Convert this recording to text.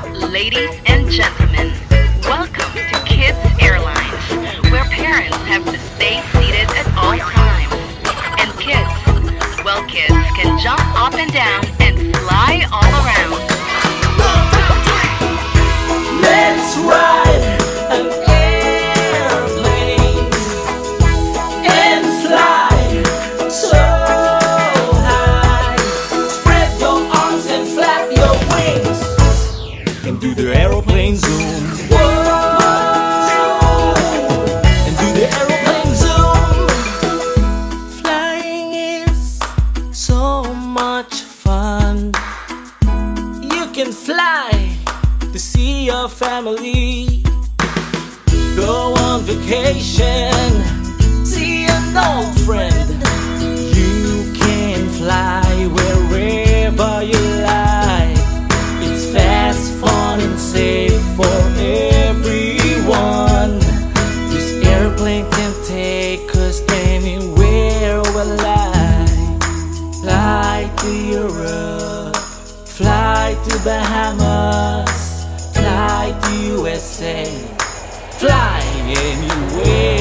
Ladies and gentlemen, welcome to Kids Airlines, where parents have to stay seated at all times. And kids, well, kids can jump up and down and fly all around. Let's ride an airplane and fly so high. Spread your arms and flap your wings and do the aeroplane zoom. Whoa. And do the aeroplane zoom. Flying is so much fun. You can fly to see your family, go on vacation, see an old friend. You can fly wherever you like. It's fast, fun and safe for everyone. This airplane can take us anywhere we like. Fly to Europe, fly to Bahamas, fly to USA, fly anywhere.